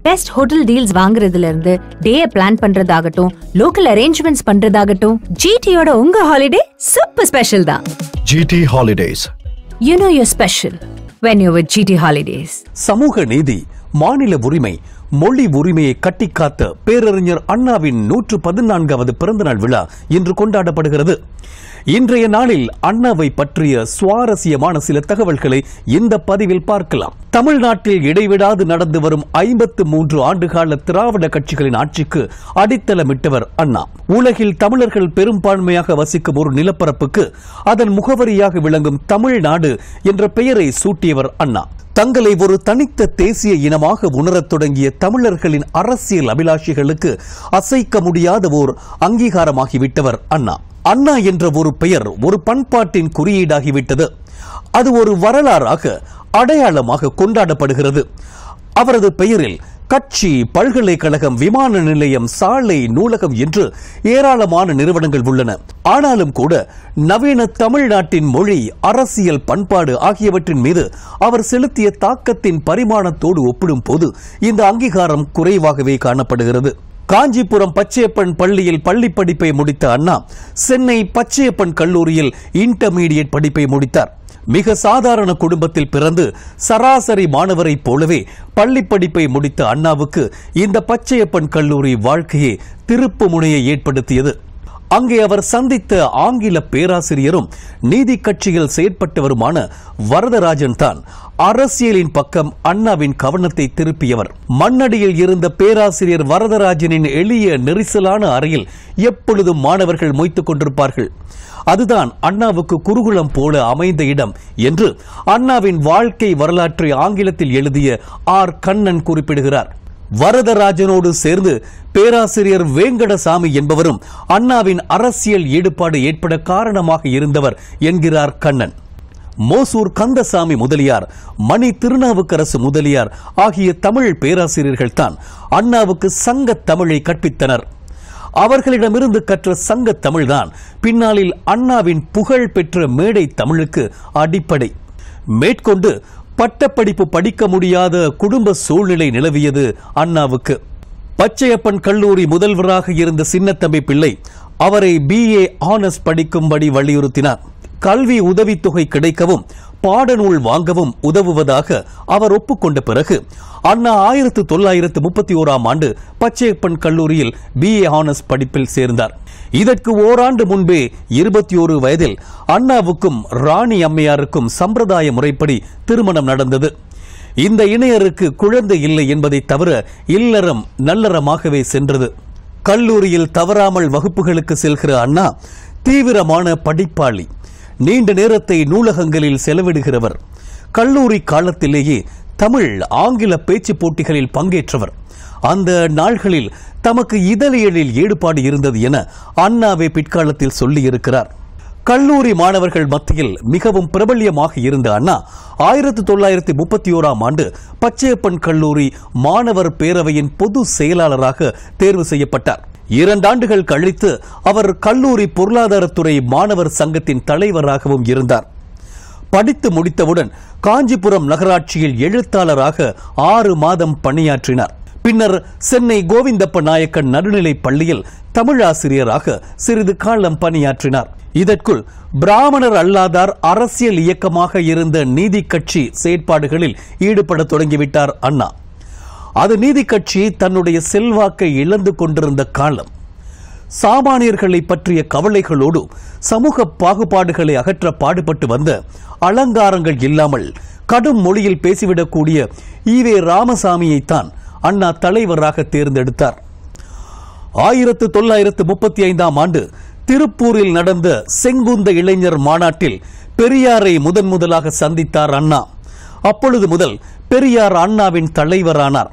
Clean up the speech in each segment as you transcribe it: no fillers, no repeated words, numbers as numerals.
Best hotel deals வாங்குறதுல இருந்து day plan பண்றதாகட்டும், லோக்கல் அரேஞ்ச்மெண்ட்ஸ் பண்றதாகட்டும், ஜிடியோட உங்க ஹாலிடே சூப்பர் ஸ்பெஷல் தான். GT Holidays. You know you're special when you're with GT Holidays. சமூக நீதி, மாநில உரிமை, மொழி உரிமையை கட்டிக்காத்த பேரறிஞர் அண்ணாவின் 114வது பிறந்தநாள் விழா இன்று கொண்டாடப்படுகிறது. இன்றைய நாளில் அண்ணாவை பற்றிய சுவாரஸ்யமான சில தகவல்களை இந்த பதிவில் பார்க்கலாம். தமிழ்நாட்டில் இடைவிடாது நடந்து வரும் 53 ஆண்டுகால திராவிட கட்சிகளின் ஆட்சிக்கு அடித்தளமிட்டவர் அண்ணா. உலகில் தமிழர்கள் பெரும்பான்மையாக வசிக்கும் ஒரு நிலப்பரப்புக்கு அதன் முகவரியாக விளங்கும் தமிழ்நாடு என்ற பெயரை சூட்டியவர் அண்ணா. தங்களை ஒரு தனித்த தேசிய இனமாக உணரத் தொடங்கிய தமிழர்களின் அரசியல் அபிலாஷிகளுக்கு அசைக்க முடியாத ஓர் அங்கீகாரமாகிவிட்டவர் அண்ணா. அண்ணா என்ற ஒரு பெயர் ஒரு பண்பாட்டின் குறியீடாகிவிட்டது. அது ஒரு வரலாறாக, அடையாளமாக கொண்டாடப்படுகிறது. அவரது பெயரில் கட்சி, பல்கலைக்கழகம், விமான நிலையம், சாலை, நூலகம் என்று ஏராளமான நிறுவனங்கள் உள்ளன. ஆனாலும் கூட நவீன தமிழ்நாட்டின் மொழி, அரசியல், பண்பாடு ஆகியவற்றின் மீது அவர் செலுத்திய தாக்கத்தின் பரிமாணத்தோடு ஒப்பிடும் போது இந்த அங்கீகாரம் குறைவாகவே காணப்படுகிறது. காஞ்சிபுரம் பச்சையப்பன் பள்ளியில் பள்ளி படிப்பை முடித்த அண்ணா சென்னை பச்சையப்பன் கல்லூரியில் இன்டர்மீடியட் படிப்பை முடித்தார். மிக சாதாரண குடும்பத்தில் பிறந்து சராசரி மாணவரைப் போலவே பள்ளி படிப்பை முடித்த அண்ணாவுக்கு இந்த பச்சையப்பன் கல்லூரி வாழ்க்கையே திருப்பு முனையை ஏற்படுத்தியது. அங்கே அவர் சந்தித்த ஆங்கில பேராசிரியரும் நீதி கட்சியில் செயற்பட்டவருமான வரதராஜன் தான் அரசியலின் பக்கம் அண்ணாவின் கவனத்தை திருப்பியவர். மண்ணடியில் இருந்த பேராசிரியர் வரதராஜனின் எளிய நெரிசலான அறையில் எப்பொழுதும் மாணவர்கள் மொய்த்துக் கொண்டிருப்பார்கள். அதுதான் அண்ணாவுக்கு குருகுலம் போல அமைந்த இடம் என்று அண்ணாவின் வாழ்க்கை வரலாற்றை ஆங்கிலத்தில் எழுதிய ஆர். கண்ணன் குறிப்பிடுகிறார். வரதராஜனோடு சேர்ந்து பேராசிரியர் வேங்கடசாமி என்பவரும் அண்ணாவின் அரசியல் ஈடுபாடு ஏற்பட காரணமாக இருந்தவர் என்கிறார் கண்ணன். மோசூர் கந்தசாமி முதலியார், மணி திருநாவுக்கரசு முதலியார் ஆகிய தமிழ் பேராசிரியர்கள் தான் அண்ணாவுக்கு சங்க தமிழை கற்பித்தனர். அவர்களிடமிருந்து கற்ற சங்க தமிழ்தான் பின்னாளில் அண்ணாவின் புகழ் பெற்ற மேடை தமிழுக்கு அடிப்படை. மேற்கொண்டு பட்டப்படிப்பு படிக்க முடியாத குடும்ப சூழ்நிலை நிலவியது அண்ணாவுக்கு. பச்சையப்பன் கல்லூரி முதல்வராக இருந்த சின்னத்தம்பி பிள்ளை அவரை BA ஆனர்ஸ் படிக்கும்படி வலியுறுத்தினார். கல்வி உதவித்தொகை கிடைக்கவும் பாடநூல் வாங்கவும் உதவுவதாக அவர் ஒப்புக்கொண்ட பிறகு அண்ணா 1931ஆம் ஆண்டு பச்சையப்பன் கல்லூரியில் BA ஆனர்ஸ் படிப்பில் சேர்ந்தார். இதற்கு ஓராண்டு முன்பே 21 வயதில் அண்ணாவுக்கும் ராணி அம்மையாருக்கும் சம்பிரதாய முறைப்படி திருமணம் நடந்தது. இந்த இணையருக்கு குழந்தை இல்லை என்பதை தவிர இல்லறம் நல்லறமாகவே சென்றது. கல்லூரியில் தவறாமல் வகுப்புகளுக்கு செல்கிற அண்ணா தீவிரமான படிப்பாளி, நீண்ட நேரத்தை நூலகங்களில் செலவிடுகிறவர். கல்லூரி காலத்திலேயே தமிழ், ஆங்கில பேச்சு போட்டிகளில் பங்கேற்றவர். அந்த நாள்களில் தமக்கு இதழியலில் ஈடுபாடு இருந்தது என அண்ணாவே பிற்காலத்தில் சொல்லியிருக்கிறார். கல்லூரி மாணவர்கள் மத்தியில் மிகவும் பிரபல்யமாக இருந்த அண்ணா 1931ஆம் ஆண்டு பச்சையப்பன் கல்லூரி மாணவர் பேரவையின் பொது செயலாளராக தேர்வு செய்யப்பட்டார். 2 ஆண்டுகள் கழித்து அவர் கல்லூரி பொருளாதாரத்துறை மாணவர் சங்கத்தின் தலைவராகவும் இருந்தார். படித்து முடித்தவுடன் காஞ்சிபுரம் நகராட்சியில் எழுத்தாளராக 6 மாதம் பணியாற்றினார். பின்னர் சென்னை கோவிந்தப்ப நாயக்கன் நடுநிலைப் பள்ளியில் தமிழாசிரியராக சிறிது காலம் பணியாற்றினார். இதற்குள் பிராமணர் அல்லாதார் அரசியல் இயக்கமாக இருந்த நீதி கட்சி செயற்பாடுகளில் ஈடுபட தொடங்கிவிட்டார் அண்ணா. அது நீதி கட்சி தன்னுடைய செல்வாக்கை இழந்து கொண்டிருந்த காலம். சாமானியர்களை பற்றிய கவலைகளோடு சமூக பாகுபாடுகளை அகற்ற பாடுபட்டு வந்த, அலங்காரங்கள் இல்லாமல் கடும் மொழியில் பேசிவிடக்கூடிய ஈவே ராமசாமியைத்தான் அண்ணா தலைவராக தேர்ந்தெடுத்தார். 1935ஆம் ஆண்டு திருப்பூரில் நடந்த செங்குந்த இளைஞர் மாநாட்டில் பெரியாரை முதலாக சந்தித்தார் அண்ணா. அப்பொழுது முதல் பெரியார் அண்ணாவின் தலைவரானார்.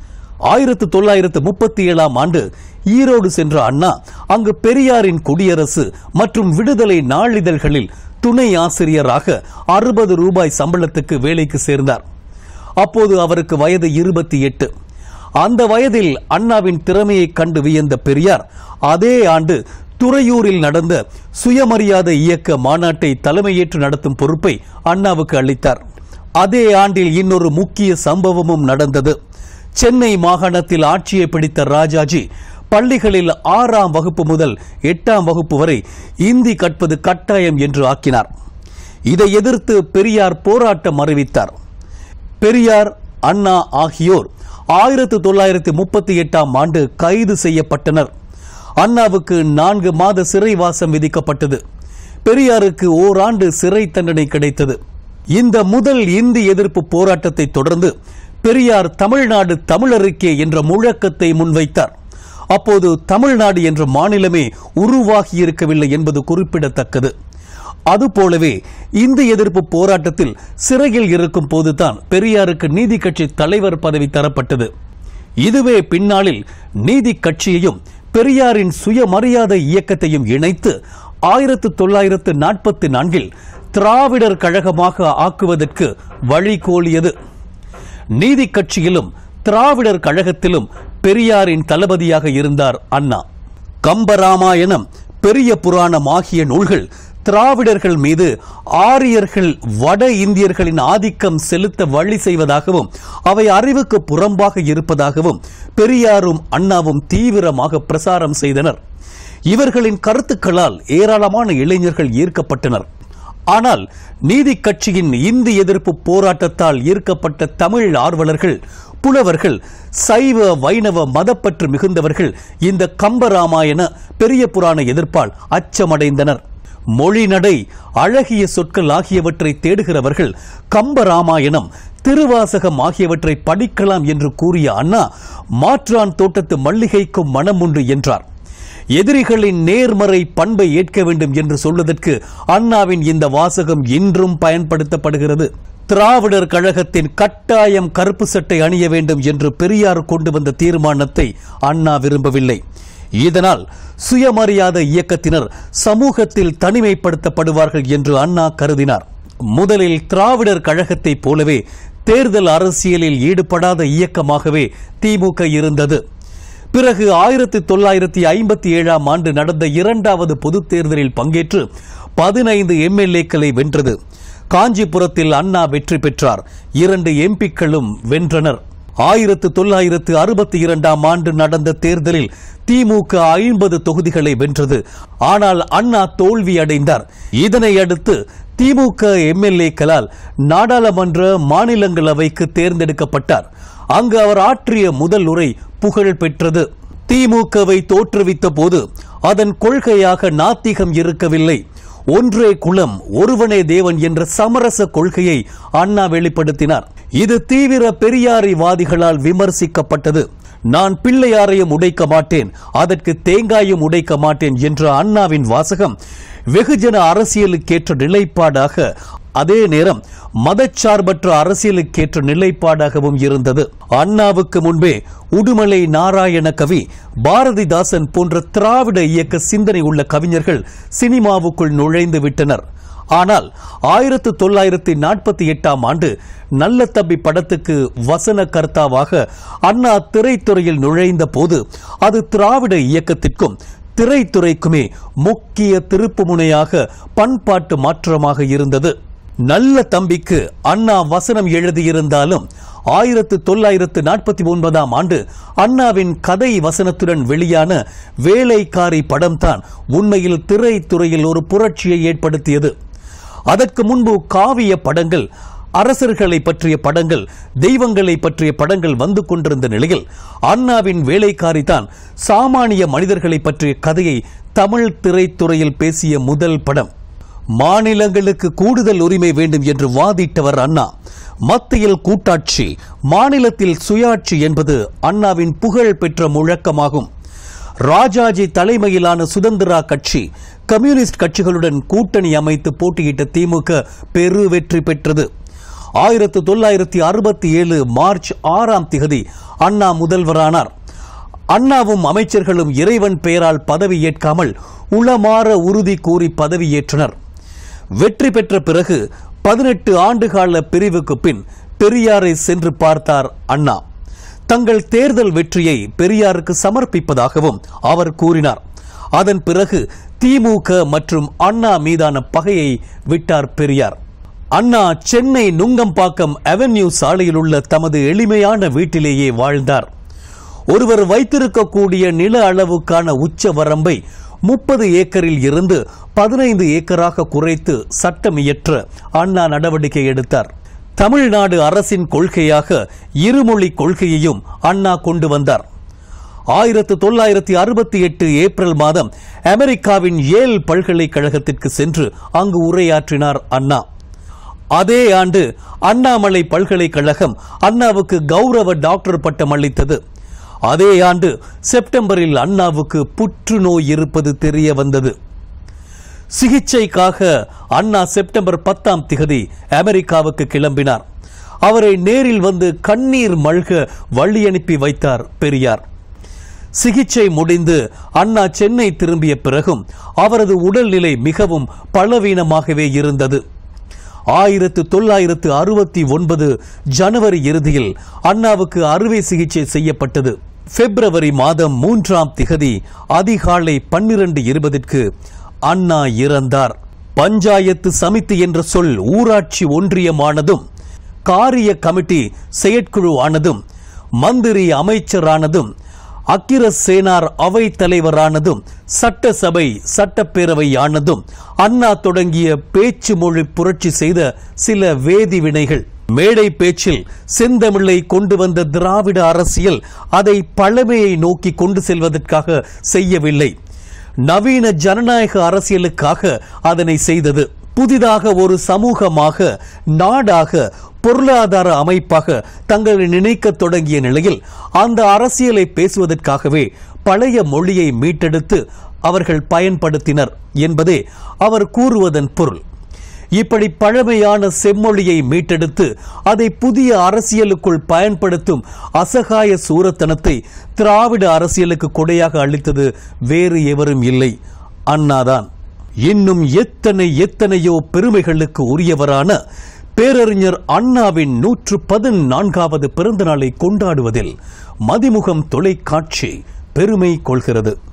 1937ஆம் ஆண்டு ஈரோடு சென்ற அண்ணா அங்கு பெரியாரின் குடியரசு மற்றும் விடுதலை நாளிதழ்களில் துணை ஆசிரியராக 60 ரூபாய் சம்பளத்துக்கு வேலைக்கு சேர்ந்தார். அப்போது அவருக்கு வயது 28. அந்த வயதில் அண்ணாவின் திறமையை கண்டு வியந்த பெரியார் அதே ஆண்டு துறையூரில் நடந்த சுயமரியாதை இயக்க மாநாட்டை தலைமையேற்று நடத்தும் பொறுப்பை அண்ணாவுக்கு அளித்தார். அதே ஆண்டில் இன்னொரு முக்கிய சம்பவமும் நடந்தது. சென்னை மாகாணத்தில் ஆட்சியை பிடித்த ராஜாஜி பள்ளிகளில் 6ஆம் வகுப்பு முதல் 8ஆம் வகுப்பு வரை இந்தி கற்பது கட்டாயம் என்று ஆக்கினார். இதை எதிர்த்து பெரியார் போராட்டம் அறிவித்தார். பெரியார், அண்ணா ஆகியோர் 1938ஆம் ஆண்டு கைது செய்யப்பட்டனர். அண்ணாவுக்கு 4 மாத சிறைவாசம் விதிக்கப்பட்டது. பெரியாருக்கு ஓராண்டு சிறை தண்டனை கிடைத்தது. இந்த முதல் இந்தி எதிர்ப்பு போராட்டத்தை தொடர்ந்து பெரியார் தமிழ்நாடு தமிழருக்கே என்ற முழக்கத்தை முன்வைத்தார். அப்போது தமிழ்நாடு என்ற மாநிலமே உருவாகியிருக்கவில்லை என்பது குறிப்பிடத்தக்கது. அதுபோலவே இந்தி எதிர்ப்பு போராட்டத்தில் சிறையில் இருக்கும் போதுதான் பெரியாருக்கு நீதி கட்சி தலைவர் பதவி தரப்பட்டது. இதுவே பின்னாளில் நீதி கட்சியையும் பெரியாரின் சுயமரியாதை இயக்கத்தையும் இணைத்து 1944 திராவிடர் கழகமாக ஆக்குவதற்கு வழிகோலியது. நீதி கட்சியிலும் திராவிடர் கழகத்திலும் பெரியாரின் தளபதியாக இருந்தார் அண்ணா. கம்பராமாயணம், பெரிய புராணம் ஆகிய நூல்கள் திராவிடர்கள் மீது ஆரியர்கள் வட இந்தியர்களின் ஆதிக்கம் செலுத்த வழி செய்வதாகவும் அவை அறிவுக்கு புறம்பாக இருப்பதாகவும் பெரியாரும் அண்ணாவும் தீவிரமாக பிரசாரம் செய்தனர். இவர்களின் கருத்துக்களால் ஏராளமான இளைஞர்கள் ஈர்க்கப்பட்டனர். ஆனால் நீதி கட்சியின் இந்தி எதிர்ப்பு போராட்டத்தால் ஈர்க்கப்பட்ட தமிழ் ஆர்வலர்கள், புலவர்கள், சைவ வைணவ மதப்பற்று மிகுந்தவர்கள் இந்த கம்பராமாயண பெரிய புராண எதிர்ப்பால் அச்சமடைந்தனர். மொழி நடை, அழகிய சொற்கள் ஆகியவற்றை தேடுகிறவர்கள் கம்பராமாயணம், திருவாசகம் ஆகியவற்றை படிக்கலாம் என்று கூறிய அண்ணா, மாற்றான் தோட்டத்து மல்லிகைக்கும் மனம் உண்டு என்றார். எதிரிகளின் நேர்மறை பண்பை ஏற்க வேண்டும் என்று சொல்வதற்கு அண்ணாவின் இந்த வாசகம் இன்றும் பயன்படுத்தப்படுகிறது. திராவிடர் கழகத்தின் கட்டாயம் கருப்பு சட்டை அணிய வேண்டும் என்று பெரியார் கொண்டு வந்த தீர்மானத்தை அண்ணா விரும்பவில்லை. இதனால் சுயமரியாதை இயக்கத்தினர் சமூகத்தில் தனிமைப்படுத்தப்படுவார்கள் என்று அண்ணா கருதினார். முதலில் திராவிடர் கழகத்தை போலவே தேர்தல் அரசியலில் ஈடுபடாத இயக்கமாகவே திமுக இருந்தது. பிறகு 1957ஆம் ஆண்டு நடந்த 2வது பொதுத் தேர்தலில் பங்கேற்று 15 எம்எல்ஏக்களை வென்றது. காஞ்சிபுரத்தில் அண்ணா வெற்றி பெற்றார். 2 எம்பிக்களும் வென்றனர். 1962ஆம் ஆண்டு நடந்த தேர்தலில் திமுக 50 தொகுதிகளை வென்றது. ஆனால் அண்ணா தோல்வி அடைந்தார். இதனை அடுத்து திமுக எம்எல்ஏக்களால் நாடாளுமன்ற மாநிலங்களவைக்கு தேர்ந்தெடுக்கப்பட்டார். அங்கு அவர் ஆற்றிய முதல் உரை புகழ் பெற்றது. திமுகவை தோற்றுவித்த போது அதன் கொள்கையாக நாத்திகம் இருக்கவில்லை. ஒன்றே குலம், ஒருவனே தேவன் என்ற சமரச கொள்கையை அண்ணா வெளிப்படுத்தினார். இது தீவிர பெரியாரிவாதிகளால் விமர்சிக்கப்பட்டது. நான் பிள்ளையாரையும் உடைக்க மாட்டேன், அதற்கு தேங்காயும் உடைக்க மாட்டேன் என்ற அண்ணாவின் வாசகம் வெகுஜன அரசியலுக்கேற்ற நிலைப்பாடாக, அதே நேரம் மதச்சார்பற்ற அரசியலுக்கேற்ற நிலைப்பாடாகவும் இருந்தது. அண்ணாவுக்கு முன்பே உடுமலை நாராயண கவி, பாரதிதாசன் போன்ற திராவிட இயக்க சிந்தனை உள்ள கவிஞர்கள் சினிமாவுக்குள் நுழைந்து விட்டனர். ஆனால் 1948ஆம் ஆண்டு நல்ல தம்பி படத்துக்கு வசன கர்த்தாவாக அண்ணா திரைத்துறையில் நுழைந்த போது அது திராவிட இயக்கத்திற்கும் திரைத்துறைக்குமே முக்கிய திருப்புமுனையாக, பண்பாட்டு மாற்றமாக இருந்தது. நல்ல தம்பிக்கு அண்ணா வசனம் எழுதியிருந்தாலும் 1949ஆம் ஆண்டு அண்ணாவின் கதை வசனத்துடன் வெளியான வேலைக்காரி படம்தான் உண்மையில் திரைத்துறையில் ஒரு புரட்சியை ஏற்படுத்தியது. அதற்கு முன்பு காவிய படங்கள், அரசர்களை பற்றிய படங்கள், தெய்வங்களை பற்றிய படங்கள் வந்து கொண்டிருந்த நிலையில் அண்ணாவின் வேலைக்காரி தான் சாமானிய மனிதர்களை பற்றிய கதையை தமிழ் திரைத்துறையில் பேசிய முதல் படம். மாநிலங்களுக்கு கூடுதல் உரிமை வேண்டும் என்று வாதிட்டவர் அண்ணா. மத்தியில் கூட்டாட்சி, மாநிலத்தில் சுயாட்சி என்பது அண்ணாவின் புகழ் பெற்ற முழக்கமாகும். ராஜாஜி தலைமையிலான சுதந்திரா கட்சி, கம்யூனிஸ்ட் கட்சிகளுடன் கூட்டணி அமைத்து போட்டியிட்ட திமுக பெரு வெற்றி பெற்றது. 1967 மார்ச் 6ஆம் தேதி அண்ணா முதல்வரானார். அண்ணாவும் அமைச்சர்களும் இறைவன் பெயரால் பதவியேற்காமல் உளமாற உறுதி கூறி பதவியேற்றனர். வெற்றி பெற்ற பிறகு 18 ஆண்டுகால பிரிவுக்கு பின் பெரியாரை சென்று பார்த்தார் அண்ணா. தங்கள் தேர்தல் வெற்றியை பெரியாருக்கு சமர்ப்பிப்பதாகவும் அவர் கூறினார். அதன் பிறகு திமுக மற்றும் அண்ணா மீதான பகையை விட்டார் பெரியார். அண்ணா சென்னை நுங்கம்பாக்கம் அவென்யூ சாலையில் உள்ள தமது எளிமையான வீட்டிலேயே வாழ்ந்தார். ஒருவர் வைத்திருக்கக்கூடிய நில அளவுக்கான உச்ச வரம்பை 30 ஏக்கரில் இருந்து 15 ஏக்கராக குறைத்து சட்டம் இயற்ற அண்ணா நடவடிக்கை எடுத்தார். தமிழ்நாடு அரசின் கொள்கையாக இருமொழி கொள்கையையும் அண்ணா கொண்டு வந்தார். 1968 ஏப்ரல் மாதம் அமெரிக்காவின் ஏல் பல்கலைக்கழகத்திற்கு சென்று அங்கு உரையாற்றினார் அண்ணா. அதே ஆண்டு அண்ணாமலை பல்கலைக்கழகம் அண்ணாவுக்கு கௌரவ டாக்டர் பட்டம் அளித்தது. அதே ஆண்டு செப்டம்பரில் அண்ணாவுக்கு புற்றுநோய் இருப்பது தெரிய வந்தது. சிகிச்சைக்காக அண்ணா செப்டம்பர் 10 அமெரிக்காவுக்கு கிளம்பினார். அவரை நேரில் வந்து கண்ணீர் மல்க வழி அனுப்பி வைத்தார் பெரியார். சிகிச்சை முடிந்து அண்ணா சென்னை திரும்பிய பிறகும் அவரது உடல்நிலை மிகவும் பலவீனமாகவே இருந்தது. 1969 ஜனவரி இறுதியில் அண்ணாவுக்கு அறுவை சிகிச்சை செய்யப்பட்டது. பிப்ரவரி மாதம் 3 அதிகாலை 12:20 அண்ணா இறந்தார். பஞ்சாயத்து சமிதி என்ற சொல் ஊராட்சி ஒன்றியமானதும், காரிய கமிட்டி செயற்குழு ஆனதும், மந்திரி அமைச்சரானதும், அக்கிர சேனார் அவை தலைவரானதும், சட்டசபை சட்டப்பேரவை ஆனதும் அண்ணா தொடங்கிய பேச்சு மொழி புரட்சி செய்த சில வேதி வினைகள். மேடை பேச்சில் செந்தமிழை கொண்டு வந்த திராவிட அரசியல் அதை பழமையை நோக்கி கொண்டு செல்வதற்காக செய்யவில்லை. நவீன ஜனநாயக அரசியலுக்காக அதனை செய்தது. புதிதாக ஒரு சமூகமாக, நாடாக, பொருளாதார அமைப்பாக தங்களை நினைக்க தொடங்கிய நிலையில் அந்த அரசியலை பேசுவதற்காகவே பழைய மொழியை மீட்டெடுத்து அவர்கள் பயன்படுத்தினர் என்பதே அவர் கூறுவதன் பொருள். இப்படி பழமையான செம்மொழியை மீட்டெடுத்து அதை புதிய அரசியலுக்குள் பயன்படுத்தும் அசகாய சூரத்தனத்தை திராவிட அரசியலுக்கு கொடையாக அளித்தது வேறு எவரும் இல்லை, அண்ணாதான். இன்னும் எத்தனையோ பெருமைகளுக்கு உரியவரான பேரறிஞர் அண்ணாவின் 114வது பிறந்த நாளை கொண்டாடுவதில் மதிமுகம் தொலைக்காட்சி பெருமை கொள்கிறது.